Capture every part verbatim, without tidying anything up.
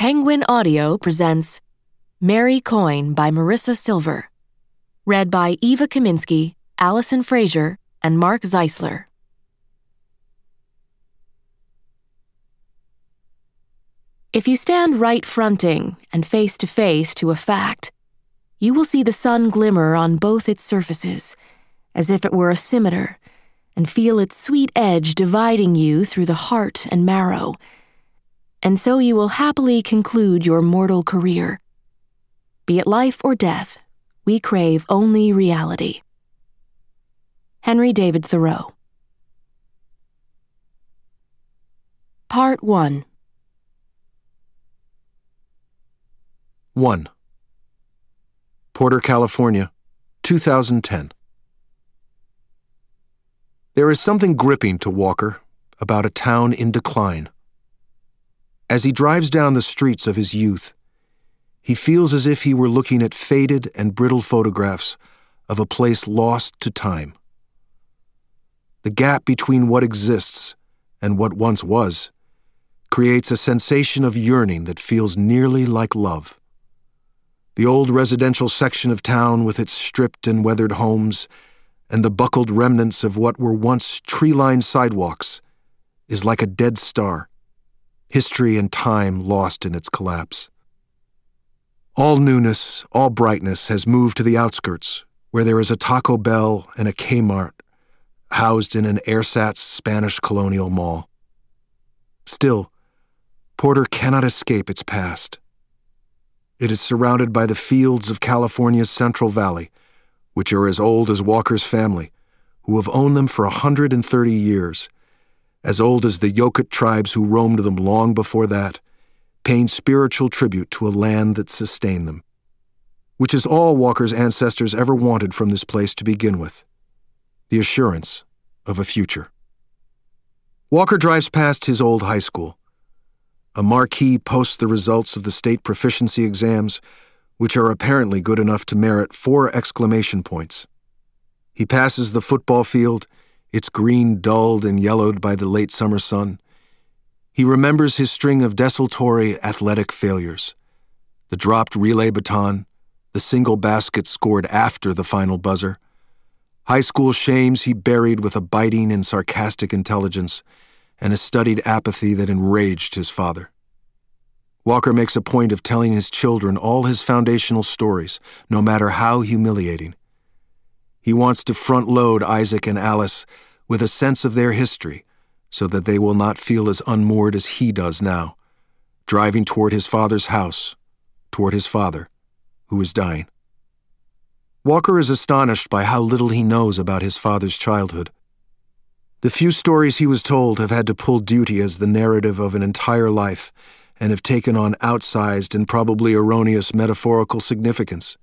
Penguin Audio presents Mary Coyne by Marisa Silver, read by Eva Kaminsky, Alison Fraser, and Mark Zeisler. If you stand right fronting and face to face to a fact, you will see the sun glimmer on both its surfaces, as if it were a scimitar, and feel its sweet edge dividing you through the heart and marrow, and so you will happily conclude your mortal career. Be it life or death, we crave only reality. Henry David Thoreau. Part one. one. Porter, California, two thousand ten. There is something gripping to Walker about a town in decline. As he drives down the streets of his youth, he feels as if he were looking at faded and brittle photographs of a place lost to time. The gap between what exists and what once was creates a sensation of yearning that feels nearly like love. The old residential section of town with its stripped and weathered homes and the buckled remnants of what were once tree-lined sidewalks is like a dead star, history and time lost in its collapse. All newness, all brightness has moved to the outskirts, where there is a Taco Bell and a Kmart housed in an ersatz Spanish colonial mall. Still, Porter cannot escape its past. It is surrounded by the fields of California's Central Valley, which are as old as Walker's family, who have owned them for a hundred and thirty years, as old as the Yokut tribes who roamed them long before that, paying spiritual tribute to a land that sustained them, which is all Walker's ancestors ever wanted from this place to begin with, the assurance of a future. Walker drives past his old high school. A marquee posts the results of the state proficiency exams, which are apparently good enough to merit four exclamation points. He passes the football field, its green dulled and yellowed by the late summer sun. He remembers his string of desultory athletic failures, the dropped relay baton, the single basket scored after the final buzzer, high school shames he buried with a biting and sarcastic intelligence, and a studied apathy that enraged his father. Walker makes a point of telling his children all his foundational stories, no matter how humiliating. He wants to front-load Isaac and Alice with a sense of their history so that they will not feel as unmoored as he does now, driving toward his father's house, toward his father, who is dying. Walker is astonished by how little he knows about his father's childhood. The few stories he was told have had to pull duty as the narrative of an entire life and have taken on outsized and probably erroneous metaphorical significance.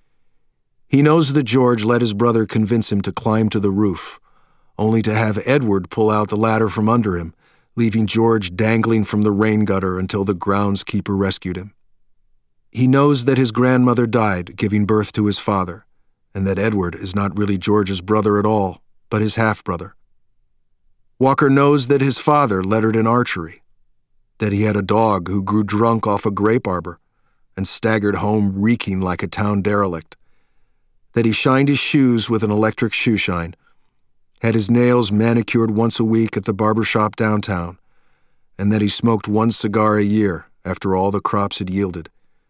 He knows that George let his brother convince him to climb to the roof, only to have Edward pull out the ladder from under him, leaving George dangling from the rain gutter until the groundskeeper rescued him. He knows that his grandmother died giving birth to his father, and that Edward is not really George's brother at all, but his half-brother. Walker knows that his father lettered in archery, that he had a dog who grew drunk off a grape arbor and staggered home reeking like a town derelict, that he shined his shoes with an electric shoe shine, had his nails manicured once a week at the barber shop downtown, and that he smoked one cigar a year after all the crops had yielded.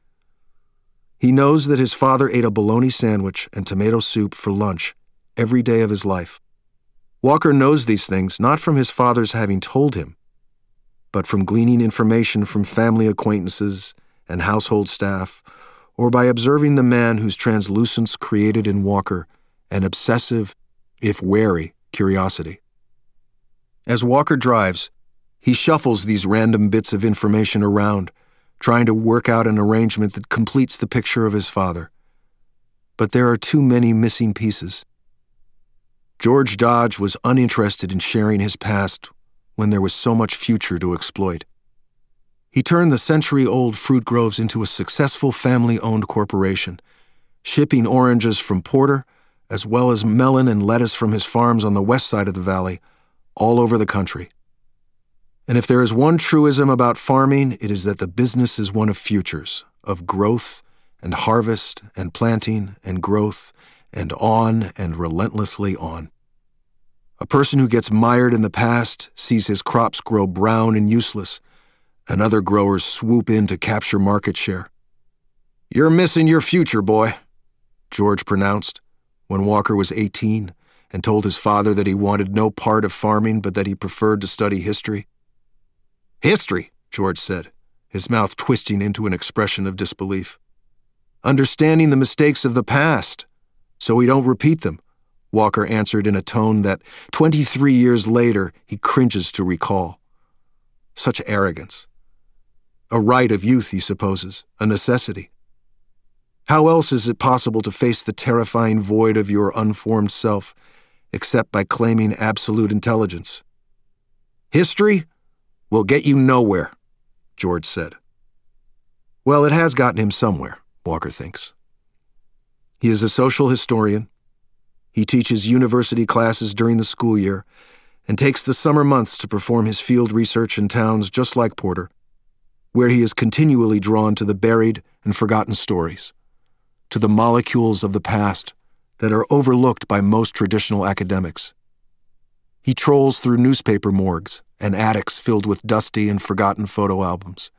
He knows that his father ate a bologna sandwich and tomato soup for lunch every day of his life. Walker knows these things not from his father's having told him, but from gleaning information from family acquaintances and household staff, or by observing the man whose translucence created in Walker an obsessive, if wary, curiosity. As Walker drives, he shuffles these random bits of information around, trying to work out an arrangement that completes the picture of his father. But there are too many missing pieces. George Dodge was uninterested in sharing his past when there was so much future to exploit. He turned the century-old fruit groves into a successful family-owned corporation, shipping oranges from Porter, as well as melon and lettuce from his farms on the west side of the valley, all over the country. And if there is one truism about farming, it is that the business is one of futures, of growth and harvest and planting and growth and on and relentlessly on. A person who gets mired in the past sees his crops grow brown and useless, and other growers swoop in to capture market share. "You're missing your future, boy," George pronounced when Walker was eighteen and told his father that he wanted no part of farming but that he preferred to study history. "History," George said, his mouth twisting into an expression of disbelief. "Understanding the mistakes of the past, so we don't repeat them," Walker answered in a tone that, twenty-three years later, he cringes to recall. Such arrogance. A right of youth, he supposes, a necessity. How else is it possible to face the terrifying void of your unformed self, except by claiming absolute intelligence? "History will get you nowhere," George said. Well, it has gotten him somewhere, Walker thinks. He is a social historian. He teaches university classes during the school year and takes the summer months to perform his field research in towns just like Porter, where he is continually drawn to the buried and forgotten stories, to the molecules of the past that are overlooked by most traditional academics. He trolls through newspaper morgues and attics filled with dusty and forgotten photo albums.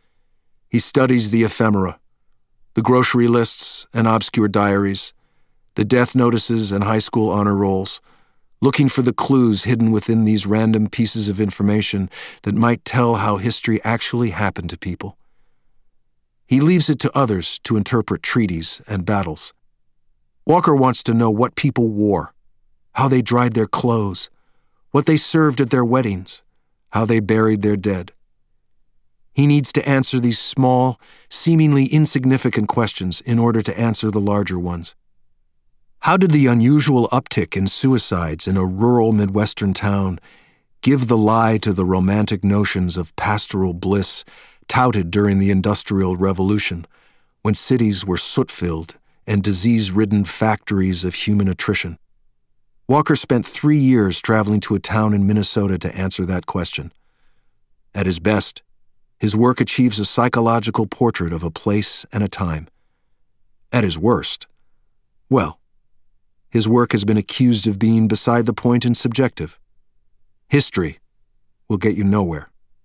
He studies the ephemera, the grocery lists and obscure diaries, the death notices and high school honor rolls, looking for the clues hidden within these random pieces of information that might tell how history actually happened to people. He leaves it to others to interpret treaties and battles. Walker wants to know what people wore, how they dried their clothes, what they served at their weddings, how they buried their dead. He needs to answer these small, seemingly insignificant questions in order to answer the larger ones. How did the unusual uptick in suicides in a rural Midwestern town give the lie to the romantic notions of pastoral bliss touted during the Industrial Revolution, when cities were soot-filled and disease-ridden factories of human attrition? Walker spent three years traveling to a town in Minnesota to answer that question. At his best, his work achieves a psychological portrait of a place and a time. At his worst, well, his work has been accused of being beside the point and subjective. History will get you nowhere.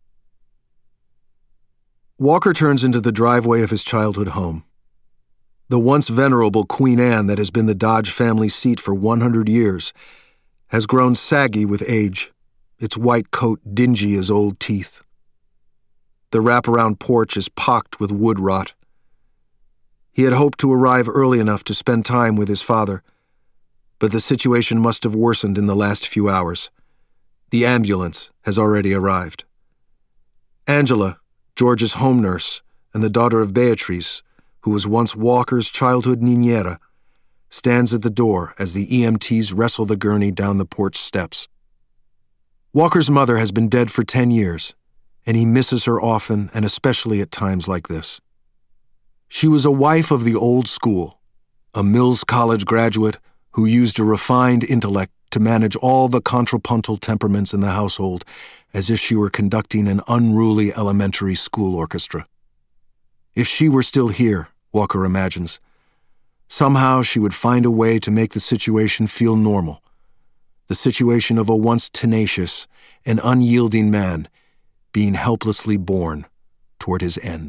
Walker turns into the driveway of his childhood home. The once venerable Queen Anne that has been the Dodge family seat for one hundred years has grown saggy with age, its white coat dingy as old teeth. The wraparound porch is pocked with wood rot. He had hoped to arrive early enough to spend time with his father, but the situation must have worsened in the last few hours. The ambulance has already arrived. Angela, George's home nurse, and the daughter of Beatrice, who was once Walker's childhood niñera, stands at the door as the E M Ts wrestle the gurney down the porch steps. Walker's mother has been dead for ten years, and he misses her often and especially at times like this. She was a wife of the old school, a Mills College graduate who used a refined intellect to manage all the contrapuntal temperaments in the household as if she were conducting an unruly elementary school orchestra. If she were still here, Walker imagines, somehow she would find a way to make the situation feel normal, the situation of a once tenacious and unyielding man being helplessly borne toward his end.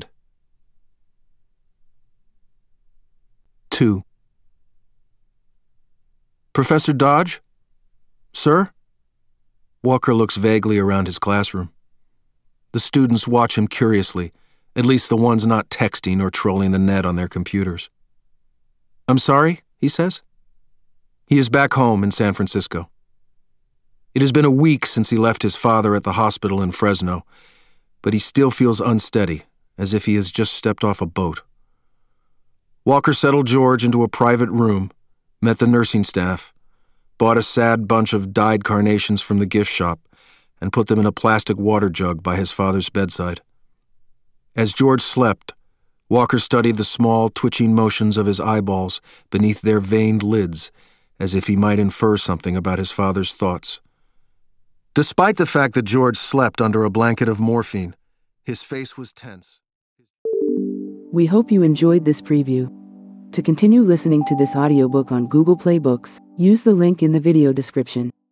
Two. Professor Dodge? Sir? Walker looks vaguely around his classroom. The students watch him curiously, at least the ones not texting or trolling the net on their computers. I'm sorry, he says. He is back home in San Francisco. It has been a week since he left his father at the hospital in Fresno, but he still feels unsteady, as if he has just stepped off a boat. Walker settled George into a private room, met the nursing staff, bought a sad bunch of dyed carnations from the gift shop, and put them in a plastic water jug by his father's bedside. As George slept, Walker studied the small, twitching motions of his eyeballs beneath their veined lids, as if he might infer something about his father's thoughts. Despite the fact that George slept under a blanket of morphine, his face was tense. We hope you enjoyed this preview. To continue listening to this audiobook on Google Play Books, use the link in the video description.